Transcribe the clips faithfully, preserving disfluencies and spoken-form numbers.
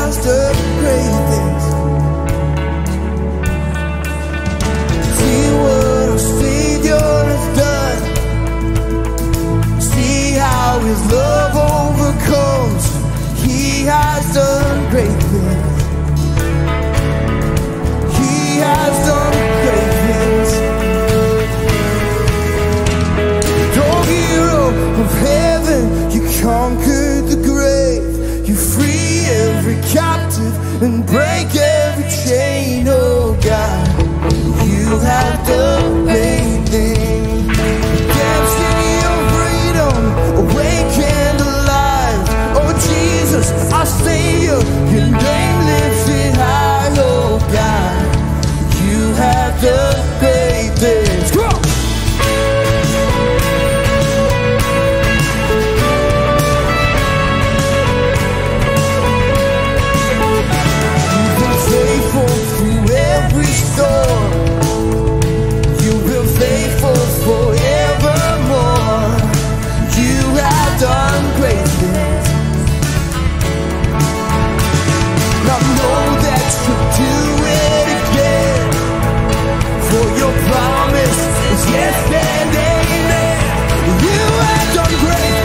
has done great things. See what our Savior has done. See how His love overcomes. He has done great things. He has done great things. Oh, hero of heaven, you conquered the grave. You free every captive and break every chain. Oh God, you have done great things. Dance in your freedom, awake and alive. Oh Jesus, our Savior, your name lifted high. Oh God, you have done great things. Come on! You've been faithful forevermore. You have done great things. I know that you'll do it again, for your promise is yes and amen. You have done great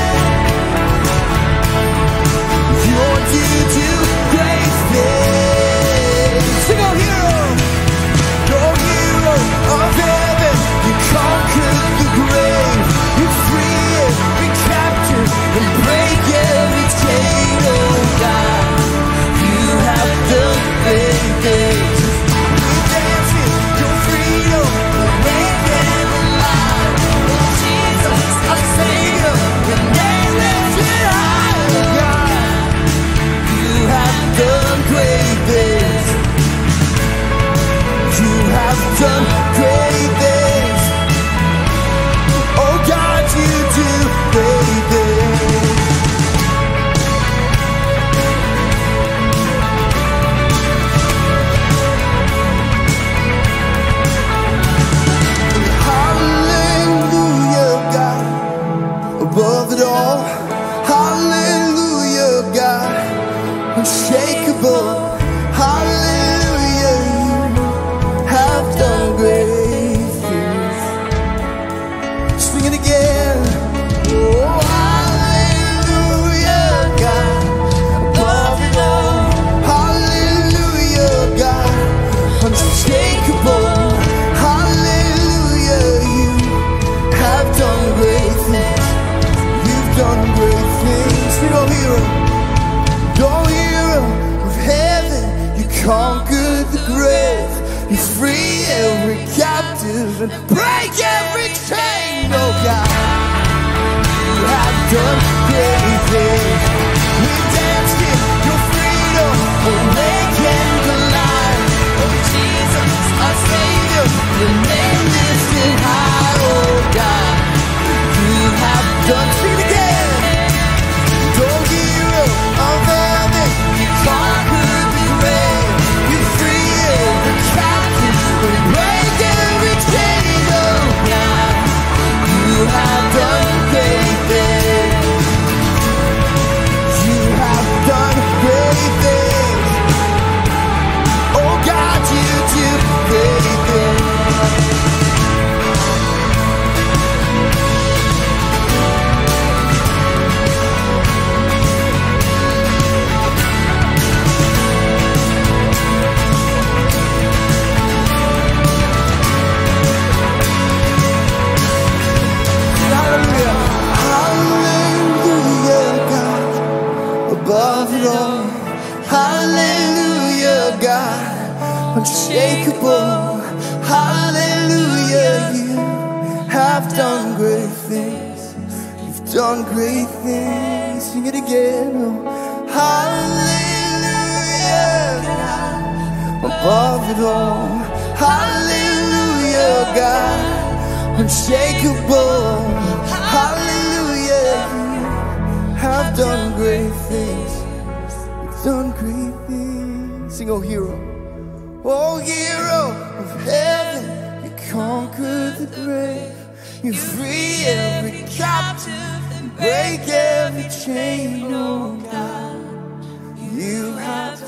things. You're to do great things. Sing on, hero. Of heaven, you conquered the grave. You free every captive and break every chain. Oh God, you have done great things. We dance in your freedom, awake and alive. Oh Jesus, our Savior, your name lifted high. Oh God, you have done great things. You have done great things. Oh God, you do great things. Hallelujah, God, above it all. Hallelujah, God, unshakable. Hallelujah, have done great things. Sing it again. Oh, hallelujah, God, above it all. Hallelujah, God, unshakable. Hallelujah, you have done great things. You've done great things. Sing, oh hero, oh hero of heaven, you conquered the grave. You free every captive and break every chain. Oh God, you have done great things. We danced in your freedom, awake and alive. Oh Jesus, our Savior, your name lifted high. Oh God, you have done. Sing it again. Oh hero of heaven, you conquered the grave. You free every captive. Break every chain, oh God, you have done great things. You have done great things. Oh God, you do great things. Above it all, hallelujah, God, unshakable, hallelujah, you have done great things. You've done great things. Sing it again. Oh, hallelujah, God, above it all, hallelujah, God, unshakable, hallelujah, you have done great things. You've done great things. Sing, oh hero, oh hero of heaven, you conquered the grave. You free every captive and break every chain. Oh God, You have